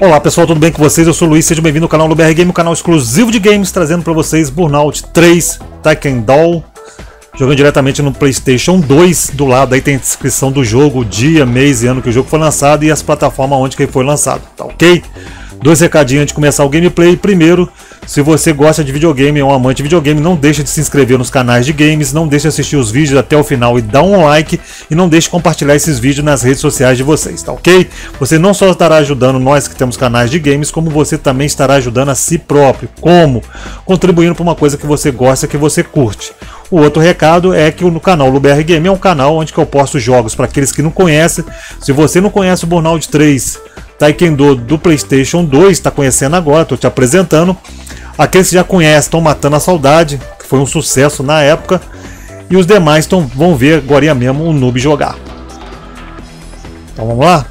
Olá pessoal, tudo bem com vocês? Eu sou o Luiz, seja bem-vindo ao canal do BR Game, um canal exclusivo de games, trazendo para vocês Burnout 3 Taekwondo, jogando diretamente no PlayStation 2. Do lado aí tem a descrição do jogo, dia, mês e ano que o jogo foi lançado e as plataformas onde que ele foi lançado, tá ok? Dois recadinhos antes de começar o gameplay. Primeiro, se você gosta de videogame, é um amante de videogame, não deixe de se inscrever nos canais de games, não deixe de assistir os vídeos até o final e dar um like, e não deixe de compartilhar esses vídeos nas redes sociais de vocês, tá ok? Você não só estará ajudando nós que temos canais de games, como você também estará ajudando a si próprio. Como? Contribuindo para uma coisa que você gosta, que você curte. O outro recado é que no canal do BR Game é um canal onde que eu posto jogos para aqueles que não conhecem. Se você não conhece o Burnout 3 Taekwondo do PlayStation 2, está conhecendo agora, estou te apresentando. Aqueles que já conhecem estão matando a saudade, que foi um sucesso na época. E os demais vão ver agora mesmo o noob jogar. Então vamos lá?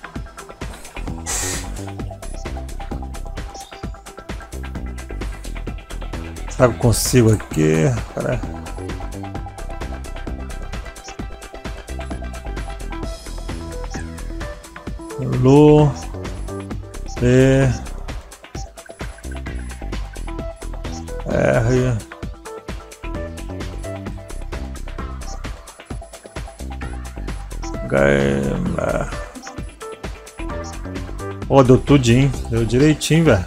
Será que eu consigo aqui? Caralho. Lu B R Game. Ó, deu tudinho, deu direitinho, velho.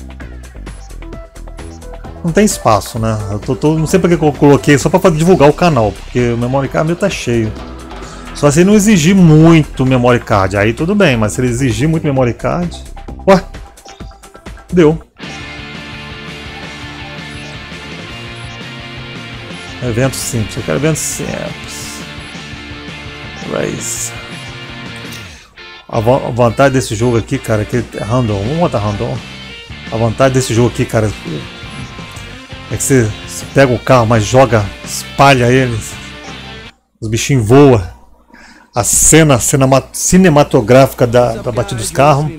Não tem espaço, né? Não sei porque eu coloquei, só pra divulgar o canal, porque o memory card meu tá cheio. Só se ele não exigir muito memory card, aí tudo bem, mas se ele exigir muito memory card... Ué, deu. Evento simples, eu quero evento simples. Race. A vantagem desse jogo aqui, cara, é que é random. Vamos botar random. A vantagem desse jogo aqui, cara, é que você pega o carro, mas joga, espalha eles. Os bichinhos voam. A cena cinematográfica da batida dos carros.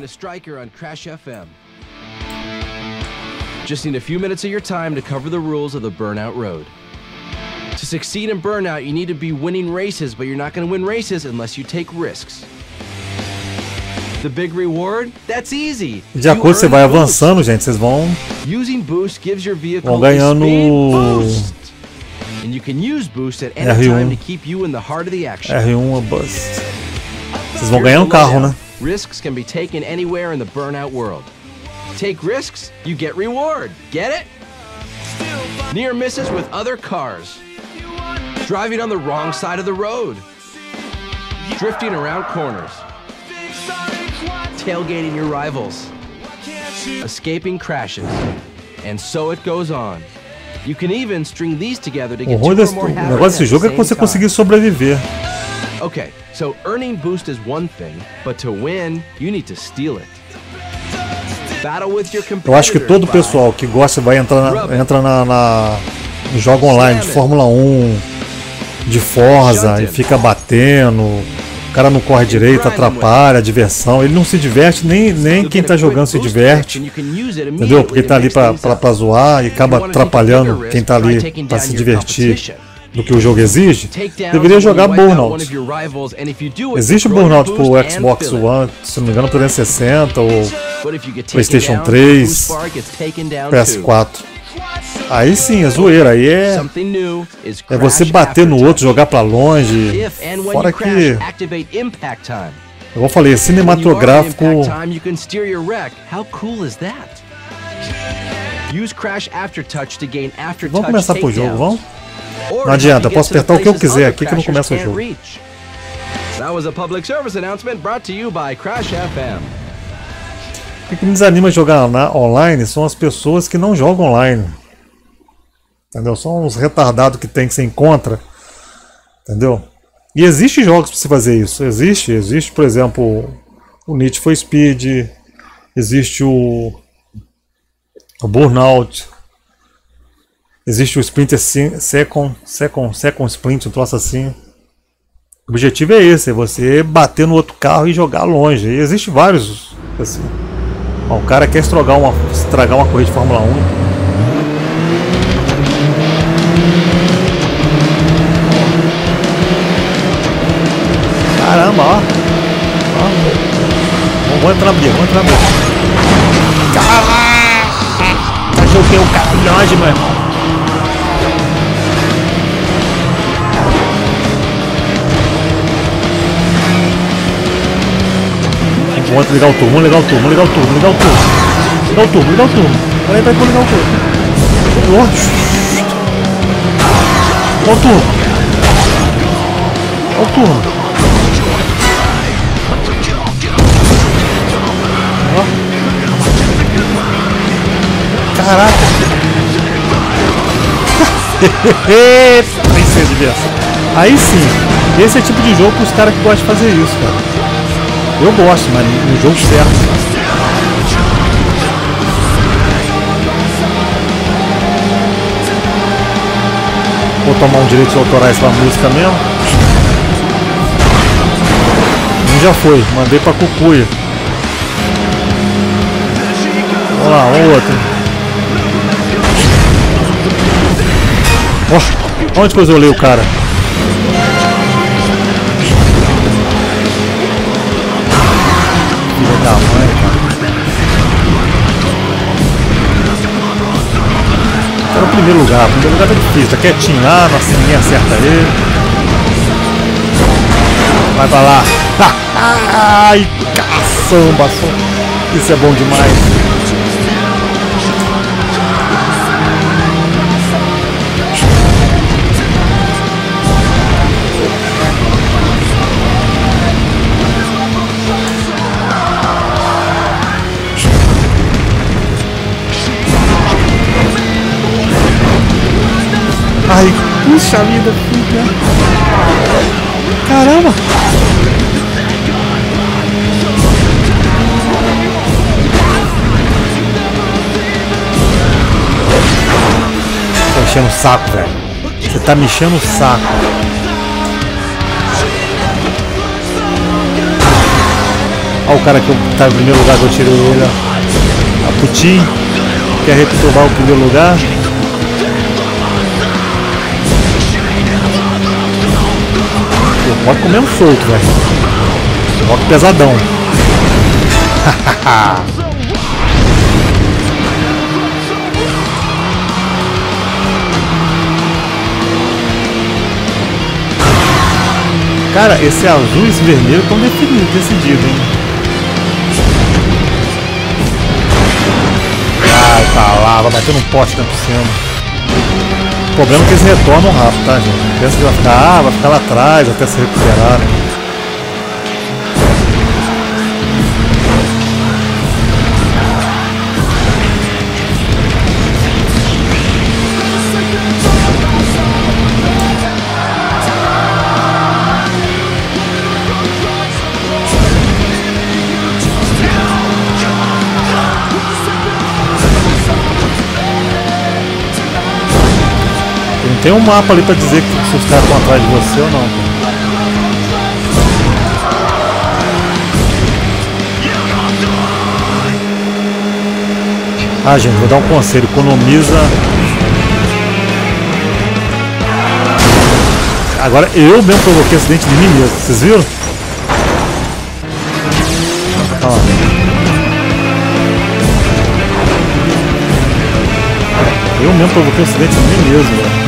Just need a few minutes of your time to cover the rules of the Burnout Road. To succeed in Burnout, you need to be winning races, but you're not going to win races unless you take risks. The big reward? That's easy. De acordo você vai avançando, gente, vocês vão ganhando and you can use boost at any time to keep you in the heart of the action. R1 boost. Vocês vão ganhando carro, né? Risks can be taken anywhere in the Burnout world. Take risks, you get reward. Get it? Near misses with other cars. Driving on the wrong side of the road. Drifting around corners. Tailgating your rivals. Escaping crashes. And so it goes on. You can even string these together to get two or more O negócio desse jogo é que você conseguir sobreviver. Okay, so earning boost is one thing, but to win, you need to steal it. Battle with your competitors. Eu acho que todo o pessoal que gosta vai entrar no jogo online de Fórmula 1, de Forza, e fica batendo. O cara não corre direito, atrapalha a diversão. Ele não se diverte, nem quem tá jogando se diverte. Entendeu? Porque tá ali pra zoar e acaba atrapalhando quem tá ali pra se divertir do que o jogo exige. Deveria jogar Burnout. Existe Burnout pro Xbox One, se não me engano, 360 ou PlayStation 3, PS4. Aí sim, é zoeira, aí é você bater no outro, jogar pra longe. Fora que, eu falei, é cinematográfico. Vamos começar pro jogo, vamos? Não adianta, eu posso apertar o que eu quiser aqui que não começa o jogo. O que me desanima jogar online são as pessoas que não jogam online. Entendeu? São uns retardados que você encontra. Entendeu? E existe jogos para você fazer isso. Existe, por exemplo, o Need for Speed. Existe o Burnout. Existe o Splinter Second Sprint, um troço assim. O objetivo é esse, é você bater no outro carro e jogar longe. E existe vários assim. O cara quer estragar uma corrida de Fórmula 1. Caramba, ó. Vamos entrar na briga, vamos entrar na briga. meu caralho, meu irmão. Vamos ligar o turbo, vamos ligar o turbo, vamos ligar o turbo, ligar o turbo. Ligar o turbo, ligar o turbo. Peraí, vai ligar o turbo. Ligar o turbo. Ligar o turbo. Caraca. Aí sim, esse é o tipo de jogo para os caras que gostam de fazer isso, cara. Eu gosto, mas no jogo certo. Vou tomar um direitos autorais pra música mesmo. Um já foi, mandei pra Cucuia. Vamos lá, um outro. Oh, onde que eu olhei o cara? Filha da mãe, cara. Era o primeiro lugar. O primeiro lugar tá difícil. Tá quietinho lá, nossa, ninguém acerta ele. Vai pra lá. Ai, caçamba. Isso é bom demais. Ai, puxa vida, filha. Caramba. Tá enchendo o saco, velho. Você tá me enchendo o saco. Olha o cara que tá no primeiro lugar que eu tirei ele, ó. A Putin. Quer retomar o primeiro lugar. Rock comendo solto, velho. Rock pesadão. Cara, esse azul e esse vermelho estão decididos, hein? Ai, tá lá, vai bater num poste dentro do cima. O problema é que eles retornam rápido, tá, gente? Pensa que vai ficar lá atrás até se recuperar, né? Não tem um mapa ali pra dizer que se os caras estão atrás de você ou não. Ah, gente, vou dar um conselho. Economiza. Agora eu mesmo provoquei acidente de mim mesmo. Vocês viram? Olha lá. Eu mesmo provoquei acidente de mim mesmo, velho.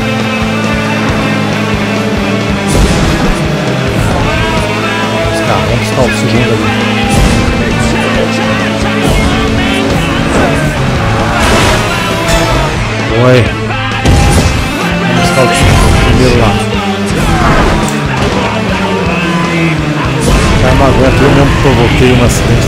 Vamos buscar o segundo ali. Oi. Vamos buscar o primeiro lá. Cara, não aguento, eu mesmo provoquei um acidente.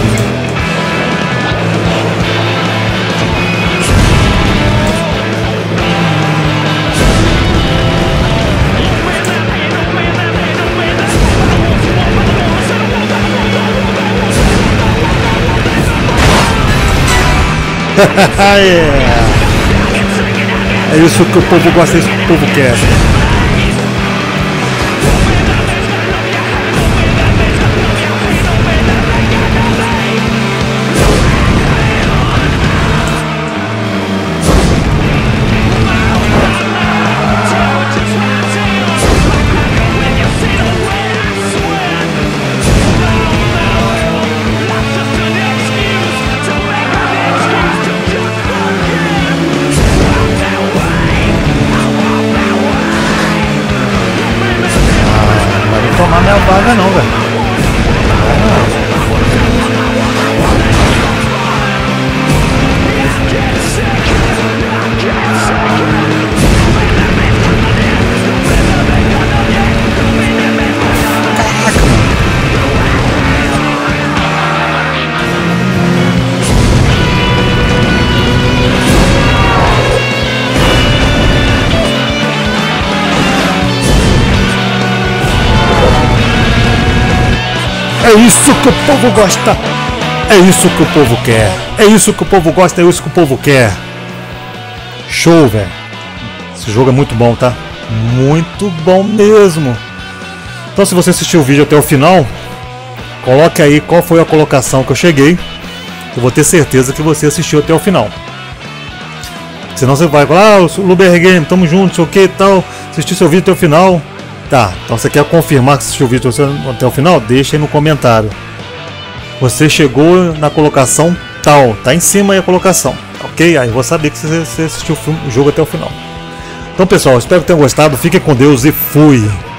Yeah. É isso que o povo gosta, é isso que o povo quer. É isso que o povo gosta. É isso que o povo quer. É isso que o povo gosta, é isso que o povo quer. Show, velho. Esse jogo é muito bom, tá? Muito bom mesmo. Então, se você assistiu o vídeo até o final, coloque aí qual foi a colocação que eu cheguei. Eu vou ter certeza que você assistiu até o final. Senão você vai falar, o Luber Game, tamo junto, sei o que e tal. Assistiu seu vídeo até o final. Tá, então você quer confirmar que assistiu o vídeo até o final? Deixa aí no comentário. Você chegou na colocação tal, tá em cima aí a colocação, ok? Aí eu vou saber que você assistiu o jogo até o final. Então pessoal, espero que tenham gostado, fiquem com Deus e fui!